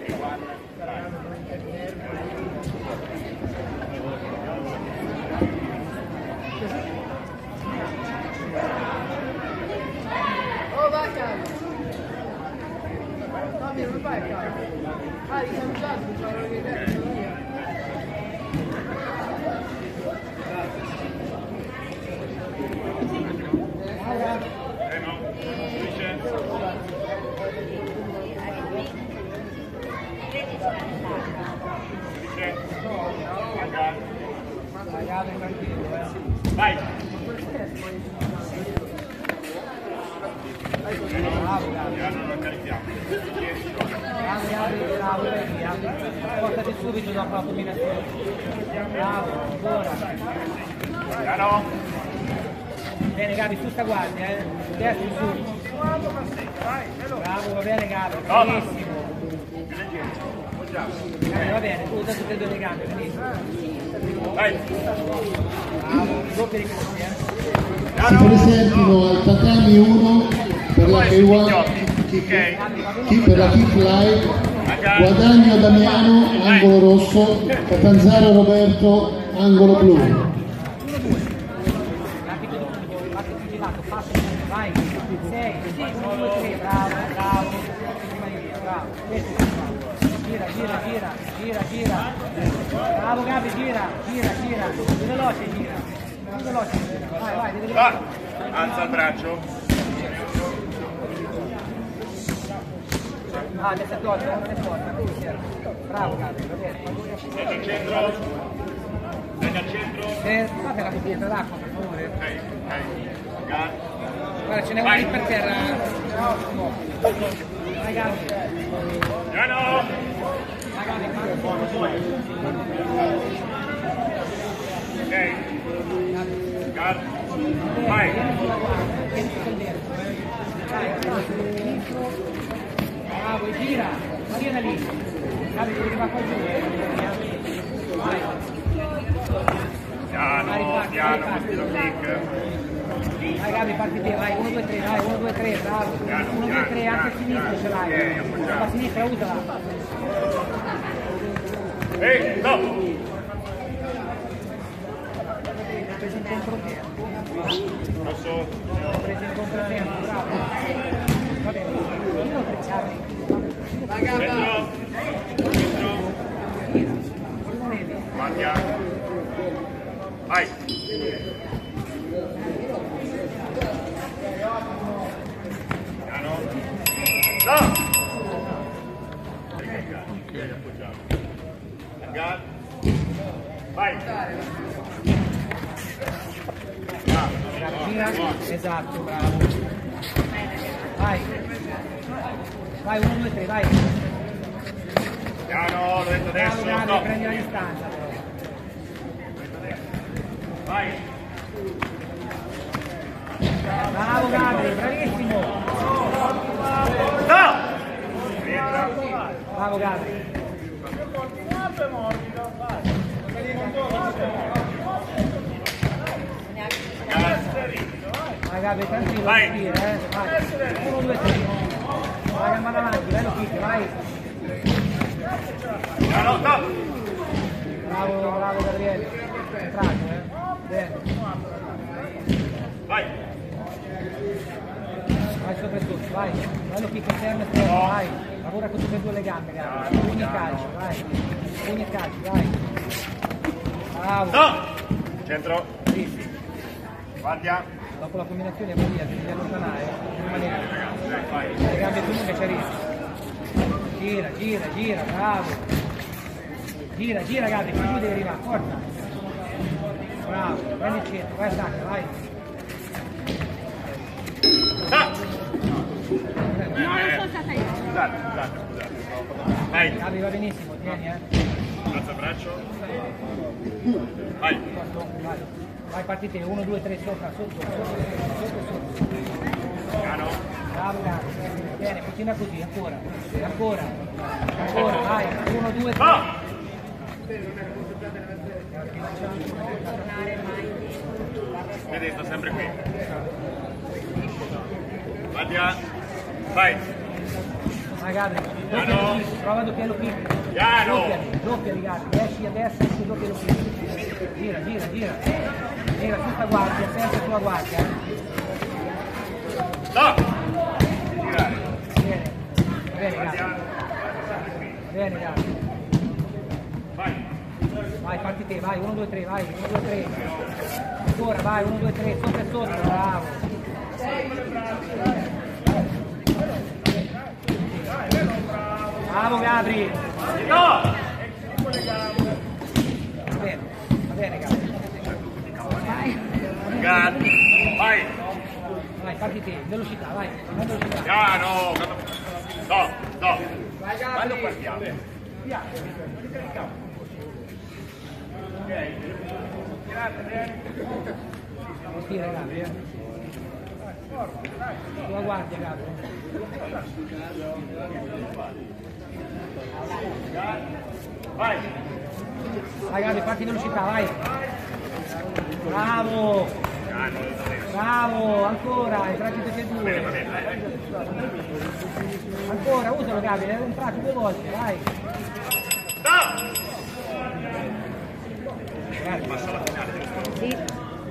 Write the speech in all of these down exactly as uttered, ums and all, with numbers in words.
Oh, vai, Carlo. No, mio, non vai, Carlo. Ah, li siamo già, non c'avevo idea. Eh no, dice. Vai! Bravo, non lo carichiamo. bravo, bravo, bravo, portati subito dopo la combinazione. Bravo, ancora. Piano! Bene Gabi, su sta guardia, eh. Destra su. Bravo, va bene Gabi, benissimo. Eh, va bene, usa tutte e due le gambe, benissimo. Vai! Bravo, doppio ricambio, eh. Si presentino al tatami uno per la K uno, chi per la Kick Live, Guadagno Damiano, angolo rosso, Catanzaro Roberto, angolo blu. Vai, sei, sì, uno, due, tre, bravo, bravo, prima di via, bravo, gira, gira, gira, gira, gira, bravo Gabi, gira, gira, gira, più veloce, gira, più veloce, vai, vai, devi Va! Alza il braccio. ah, adesso è tolto, non è forte, bravo Gabi, va bene, Vieni al centro. Vieni al centro. eh, fate la bottiglietta d'acqua per favore, Ok, ok. guarda ce n'è una lì per terra, vai Gabi, Piano! vai Gabi, vai. Ok. Gat. Vai. Bravo, gira, gira da lì. Gabi, devi arrivare qua giù. Vai. Piano, piano, questo kick. Vai Gabi, parti te, vai, uno, due, tre, vai, uno, due, tre, bravo. uno, due, tre, anche a sinistra ce l'hai. A sinistra, usala. Ehi, no! Preso in controtempo. Posso? Ho preso in controtempo, bravo. Va bene, uno, tre, Gabi. Vai, Gabba. Dentro. Dentro. Guardia. Vai. Piano. No! Ok, appoggiato. Gat. Vai. Gira, esatto, bravo. Vai. Vai, uno, due, tre, vai. Piano, l'ho detto Bravo adesso. Gabi, No. prendi la distanza però. Vai. Bravo Gabi, bravissimo. No! Rientra. Bravo Gabi. Vai Gabi, tranquillo, Vai. tira, eh. Vai. Uno, due, tre. Vai gamba davanti, bello kick, vai. Piano, stop! Bravo, bravo Gabriele. Entrato, eh. Bene. Vai. Vai sopra e tutto, vai. Bello kick esterno esterno, No. vai. Lavora con tutte e due le gambe, Gabi. Pugni e calcio, vai. Pugni e calcio, vai. Bravo. No! Centro. Sì, sì. Guardia. Dopo la combinazione vuol dire devi allontanare, rimanere. Vai. Le gambe lunghe c'è rischio. Gira, gira, gira, bravo. Gira, gira Gabi, più giù devi arrivare, forza. Bravo, prendi il centro, vai attacca, vai. No! No, non sono stata io. Scusate, scusate, scusate. Vai. Gabi va benissimo, tieni eh. Alza il braccio. Vai. Vai, vai parti te, uno, due, tre, sopra, sotto, sotto, sotto, sotto. Piano. Bravo Gabi, bene, continua così, ancora, ancora, ancora, vai, uno, due, tre. No! Vedi, sto sempre qui. Guardia. Vai. Vai Gabi. Piano. Prova a doppiare kick. Piano. Doppiali, doppiali Gabri, esci a destra e doppia lo kick. Gira, gira, gira. Gira tutta guardia, sempre sulla guardia. Stop. Bene, bene Gabri. Bene Gabri. Vai. Vai, parti te, vai, uno, due, tre, vai, uno, due, tre. Ancora, vai, uno, due, tre, sopra e sotto, bravo. Bravo Gabri. No. Va bene, va bene Gabri. Vai. Gatti. Vai. Vai, parti te, velocità, vai, vai velocità. Piano. Stop. Stop. Quando partiamo? Respira Gabri, eh. Sulla guardia Gabri. Vai. Vai Gabri, parti velocità, vai. Bravo. Bravo, ancora, hai tratti tutti e due. Ancora, usalo Gabri, hai entrato due volte, vai. Stop. Gabri. Passa alla finale. Sì.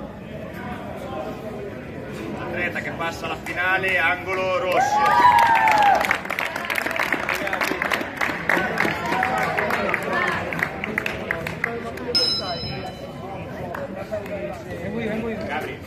Atleta che passa alla finale, angolo rosso. Vengo io, vengo io. Gabri.